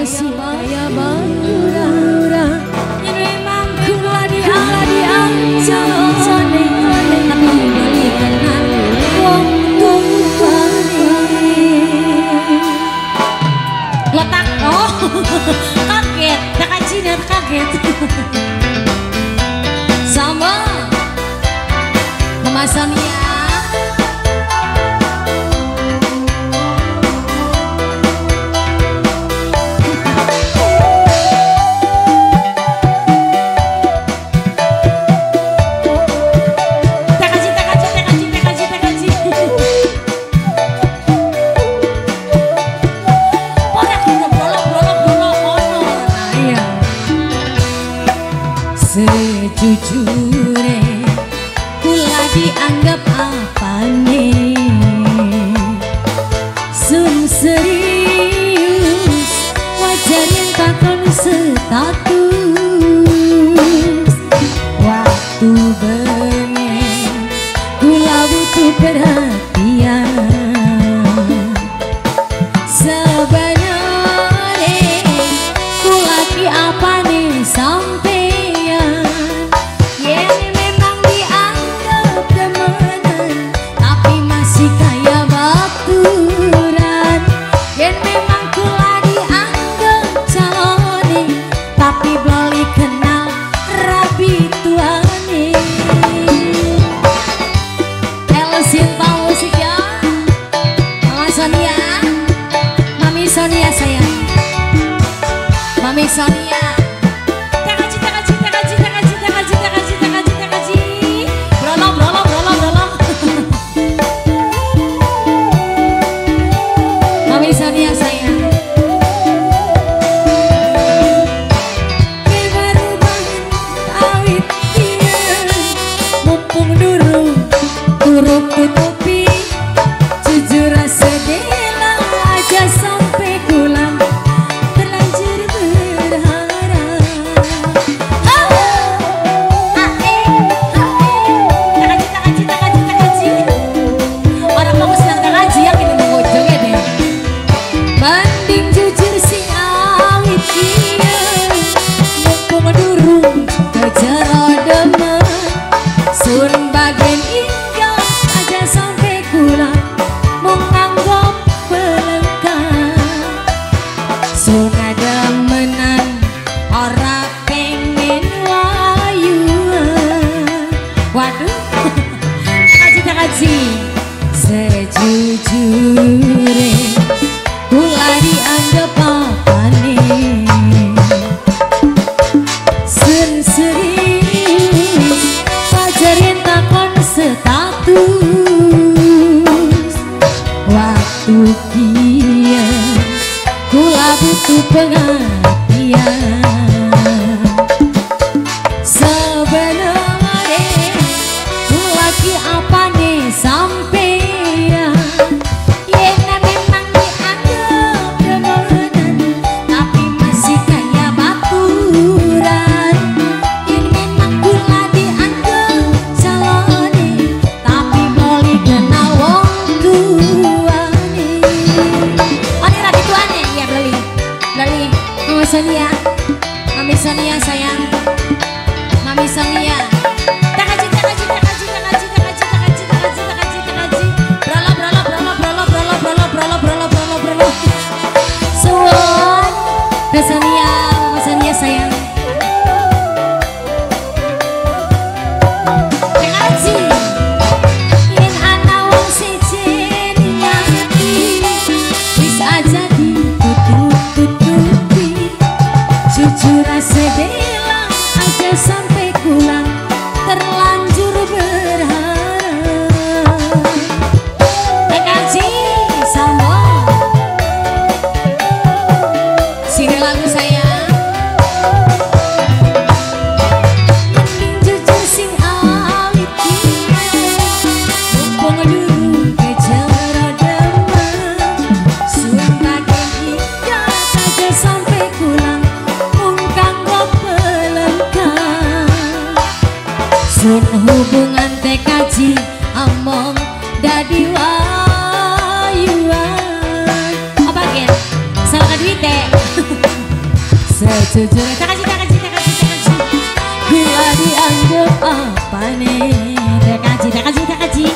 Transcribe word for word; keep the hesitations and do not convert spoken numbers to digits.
masih kaya bandura. Yang memang kula diangga diancane, tapi balikan wong tuane. Letak oh kaget, tak kajian kaget. Sama Mama Sonia. Sejujurnya kula dianggap apane, sun serius wajar yang takon status. Waktu bengen kula butuh perhatian. Sebenarnya kula ki apane sampai Sonia sayang, Mami Sonia. Takaji, takaji, takaji, takaji, takaji, takaji, takaji, takaji. Brolong, brolong, brolong, brolong. Mami Sonia sayang. Kebaruban awit dia, mumpung durung turun tutupi, jujur rasa dela aja sampai pulang terlanjur berharap. Oh, ae, ae, takaji, takaji, takaji, takaji. Orang mau senang takaji yang ini mengojongnya deh. Mending jujur si awit dia, mumpung durung kejar demen, sun bagian hingga aja sampai pulang menganggap Suna demenan ora pengen layuan. Waduh, takaji takaji. Sejujurnya kula dianggap apane, sun serius wajar yen takon status. Waktu kian kula butuh pengertian. Sebenarnya kula ki apane sampeyan, yen memang dianggap demenan tapi masih kaya baturan. Yen memang kula dianggap calone tapi beli kena wong tuane. Beli, Mama Sonia. Jujur tak kasih tak kasih tak kasih tak kasih. Gua dianggap apa nih? Tak kasih tak kasih tak kasih.